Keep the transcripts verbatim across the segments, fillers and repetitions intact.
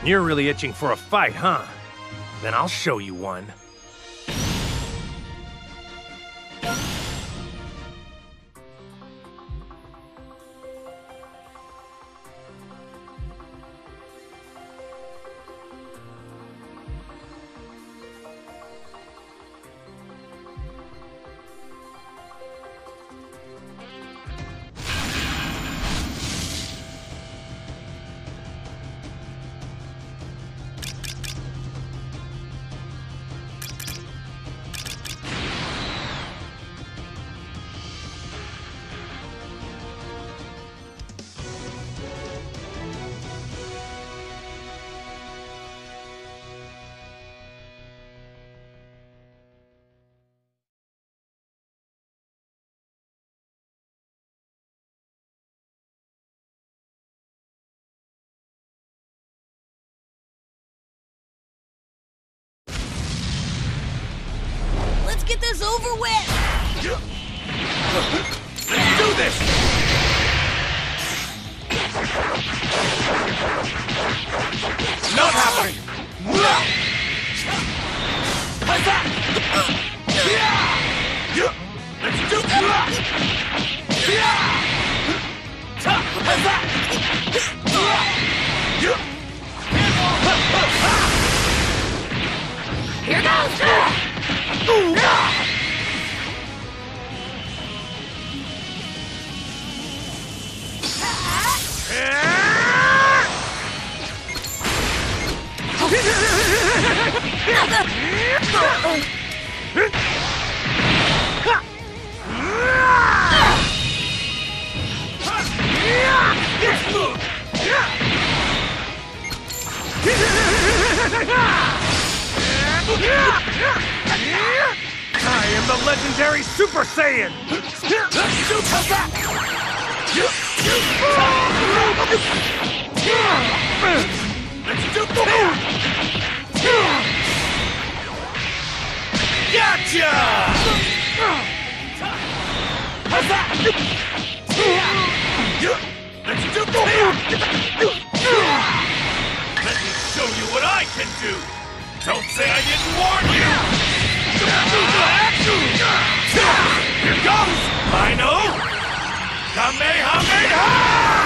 You're really itching for a fight, huh? Then I'll show you one. Let's get this over with! Let's do this! Not happening! Let's do Here goes! I am the legendary Super Saiyan! Let's do Gotcha! Let's do Let me show you what I can do! Don't say I didn't warn you! Here goes! I know! Kamehameha!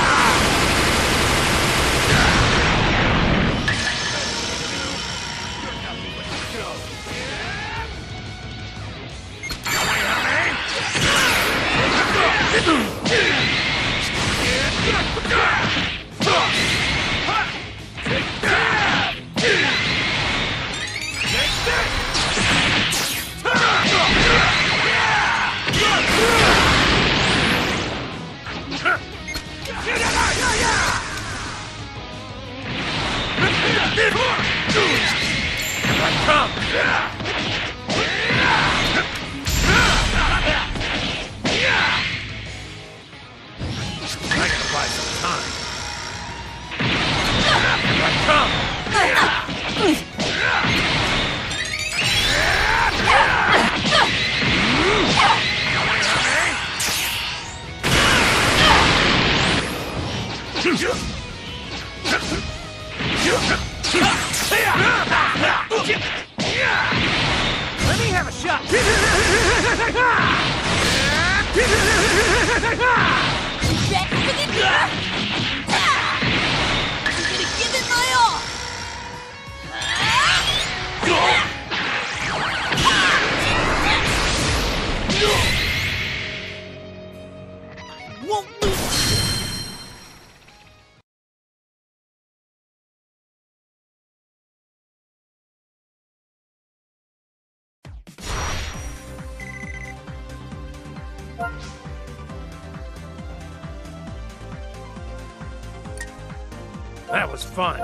Let me have a shot! Back over the door! I'm gonna give it my all! I won't lose! That was fun.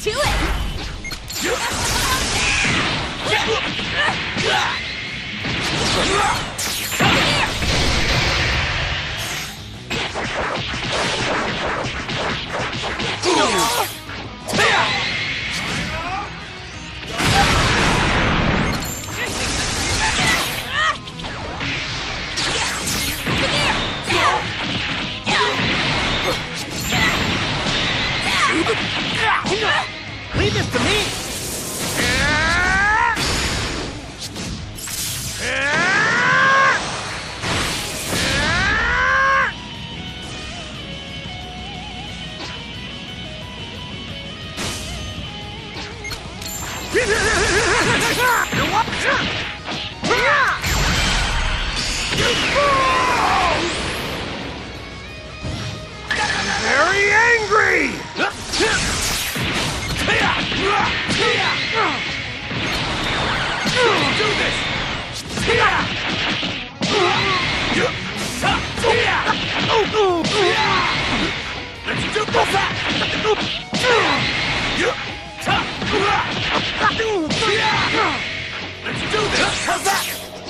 to it! Leave this to me! Very angry! Do this! Let's do that! Let's do this! How's that?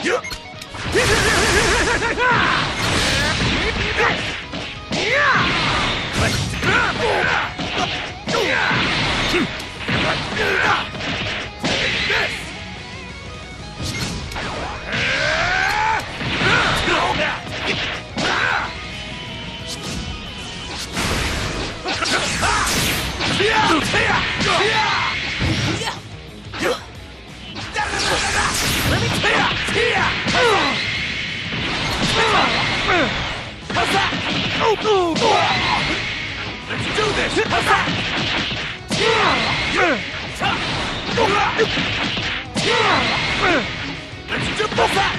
Let's do this! Let's do that!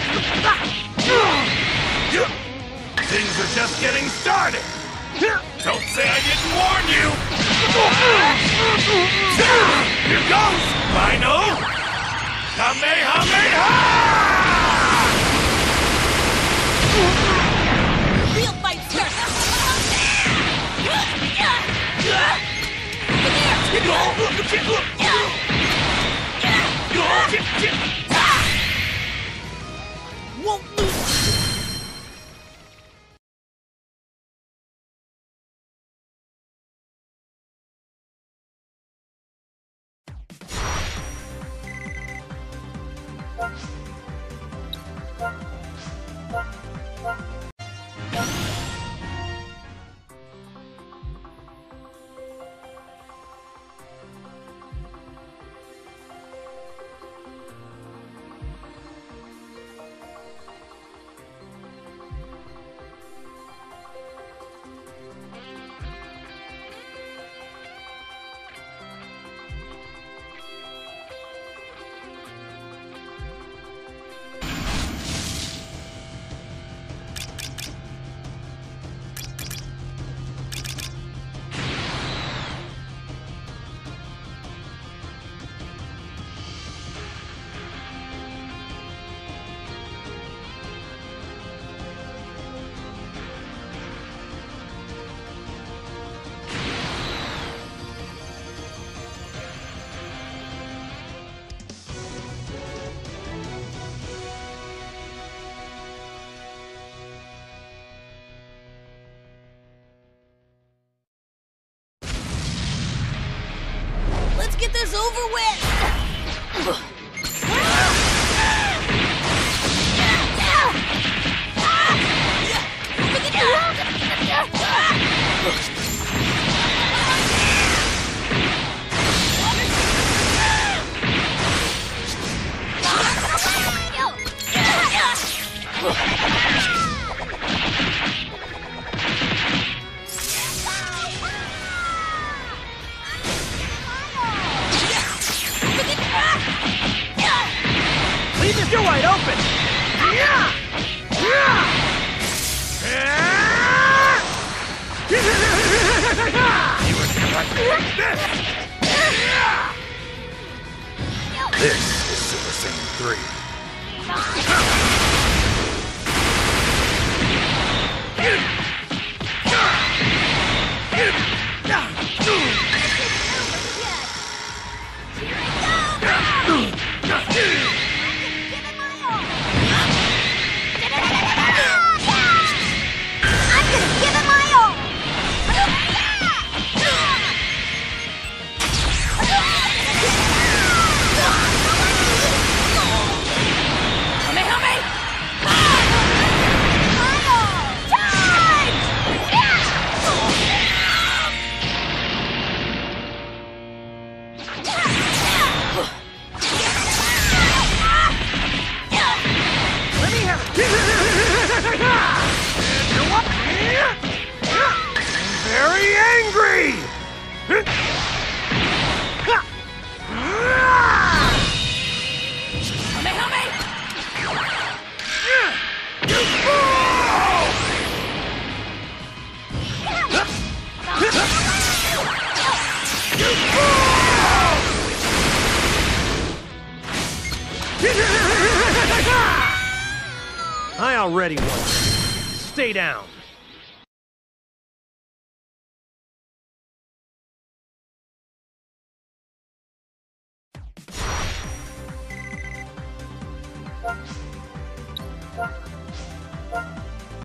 Things are just getting started! Don't say I didn't warn you! Here goes! Final! Kamehameha! Real fight starts! Won't lose! Let's get this over with! You're wide open! This is Super Saiyan three. Let me have it! You're what? Very angry! I already won. Stay down. Thank you.